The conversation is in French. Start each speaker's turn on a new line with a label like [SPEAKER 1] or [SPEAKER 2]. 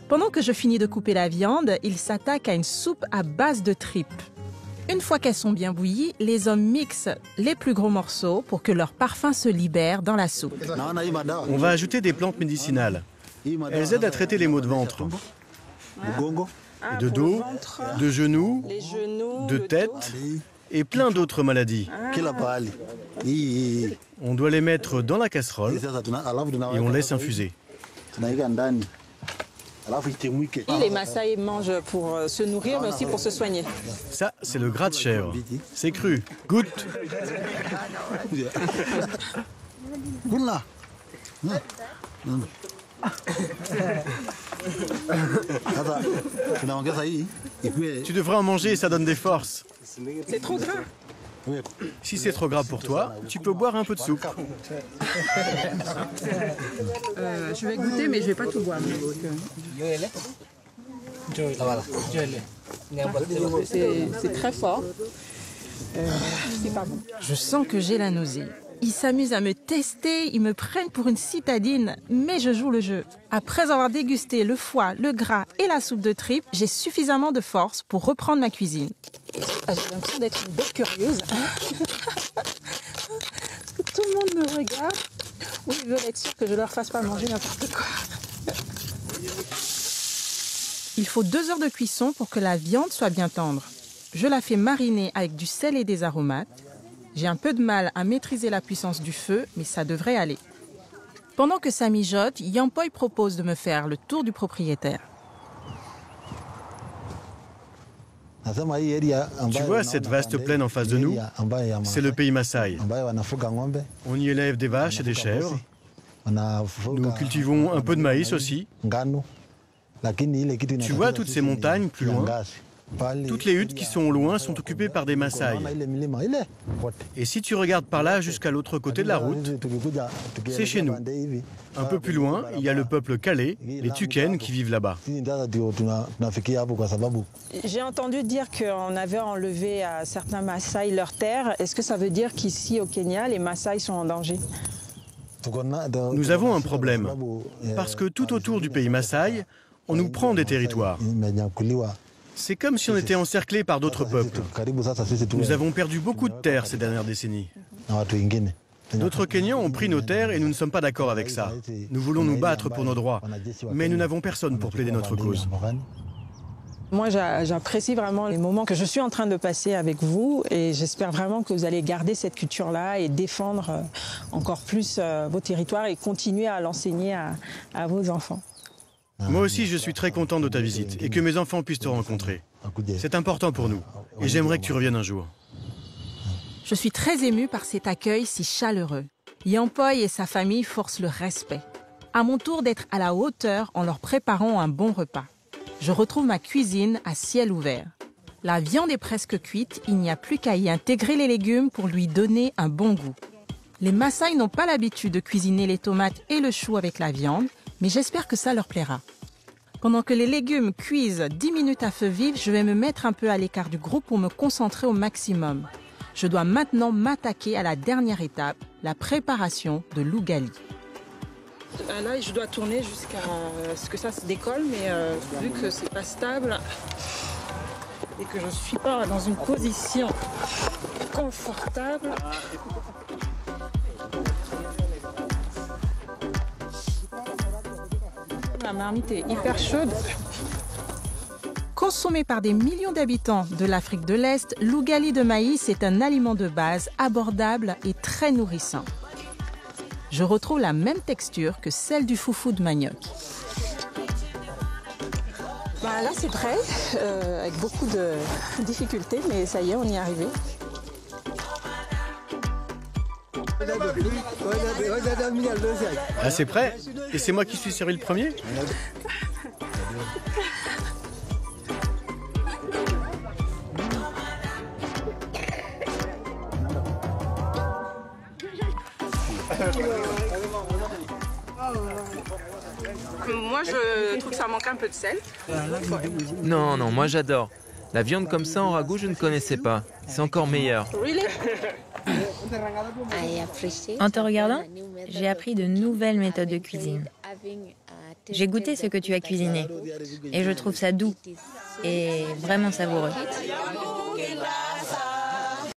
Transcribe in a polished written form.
[SPEAKER 1] Pendant que je finis de couper la viande, ils s'attaquent à une soupe à base de tripes. Une fois qu'elles sont bien bouillies, les hommes mixent les plus gros morceaux pour que leur parfum se libère dans la soupe.
[SPEAKER 2] On va ajouter des plantes médicinales. Elles aident à traiter les maux de ventre, de dos, de genoux, de tête et plein d'autres maladies. On doit les mettre dans la casserole et on laisse infuser.
[SPEAKER 3] Les Maasai mangent pour se nourrir, mais aussi pour se soigner.
[SPEAKER 2] Ça, c'est le gras de chèvre. C'est cru. Goûte. Tu devrais en manger, ça donne des forces.
[SPEAKER 3] C'est trop gras.
[SPEAKER 2] Si c'est trop gras pour toi, tu peux boire un peu de soupe.
[SPEAKER 3] Je vais goûter, mais je vais pas tout boire. C'est très fort. C'est pas bon.
[SPEAKER 1] Je sens que j'ai la nausée. Ils s'amusent à me tester, ils me prennent pour une citadine, mais je joue le jeu. Après avoir dégusté le foie, le gras et la soupe de tripes, j'ai suffisamment de force pour reprendre ma cuisine.
[SPEAKER 3] J'ai l'impression d'être une bête curieuse. Tout le monde me regarde. Oui, ils veulent être sûrs que je leur fasse pas manger n'importe quoi.
[SPEAKER 1] Il faut 2 heures de cuisson pour que la viande soit bien tendre. Je la fais mariner avec du sel et des aromates. J'ai un peu de mal à maîtriser la puissance du feu, mais ça devrait aller. Pendant que ça mijote, Yampoy propose de me faire le tour du propriétaire.
[SPEAKER 2] Tu vois cette vaste plaine en face de nous? C'est le pays Maasai. On y élève des vaches et des chèvres. Nous cultivons un peu de maïs aussi. Tu vois toutes ces montagnes plus loin? Toutes les huttes qui sont au loin sont occupées par des Maasai. Et si tu regardes par là jusqu'à l'autre côté de la route, c'est chez nous. Un peu plus loin, il y a le peuple Calais, les Tuken qui vivent là-bas.
[SPEAKER 3] J'ai entendu dire qu'on avait enlevé à certains Maasai leurs terres. Est-ce que ça veut dire qu'ici au Kenya, les Maasai sont en danger?
[SPEAKER 2] Nous avons un problème, parce que tout autour du pays Maasai, on nous prend des territoires. C'est comme si on était encerclé par d'autres peuples. Nous avons perdu beaucoup de terres ces dernières décennies. D'autres Kenyans ont pris nos terres et nous ne sommes pas d'accord avec ça. Nous voulons nous battre pour nos droits, mais nous n'avons personne pour plaider notre cause.
[SPEAKER 3] Moi, j'apprécie vraiment les moments que je suis en train de passer avec vous et j'espère vraiment que vous allez garder cette culture-là et défendre encore plus vos territoires et continuer à l'enseigner à vos enfants.
[SPEAKER 2] Moi aussi, je suis très content de ta visite et que mes enfants puissent te rencontrer. C'est important pour nous et j'aimerais que tu reviennes un jour.
[SPEAKER 1] Je suis très émue par cet accueil si chaleureux. Yampoy et sa famille forcent le respect. À mon tour d'être à la hauteur en leur préparant un bon repas. Je retrouve ma cuisine à ciel ouvert. La viande est presque cuite, il n'y a plus qu'à y intégrer les légumes pour lui donner un bon goût. Les Maasai n'ont pas l'habitude de cuisiner les tomates et le chou avec la viande, mais j'espère que ça leur plaira. Pendant que les légumes cuisent 10 minutes à feu vif, je vais me mettre un peu à l'écart du groupe pour me concentrer au maximum. Je dois maintenant m'attaquer à la dernière étape, la préparation de l'ugali.
[SPEAKER 3] Là, je dois tourner jusqu'à ce que ça se décolle, mais vu que c'est pas stable et que je suis pas dans une position confortable. La marmite est hyper chaude.
[SPEAKER 1] Consommé par des millions d'habitants de l'Afrique de l'Est, l'ugali de maïs est un aliment de base abordable et très nourrissant. Je retrouve la même texture que celle du foufou de manioc.
[SPEAKER 3] Là, c'est prêt, avec beaucoup de difficultés, mais ça y est, on y est arrivé.
[SPEAKER 2] Ah, c'est prêt? Et c'est moi qui suis servi le premier?
[SPEAKER 3] Moi, je trouve que ça manque un peu de sel.
[SPEAKER 4] Non, moi j'adore. La viande comme ça en ragoût, je ne connaissais pas. C'est encore meilleur.
[SPEAKER 5] En te regardant, j'ai appris de nouvelles méthodes de cuisine. J'ai goûté ce que tu as cuisiné et je trouve ça doux et vraiment savoureux.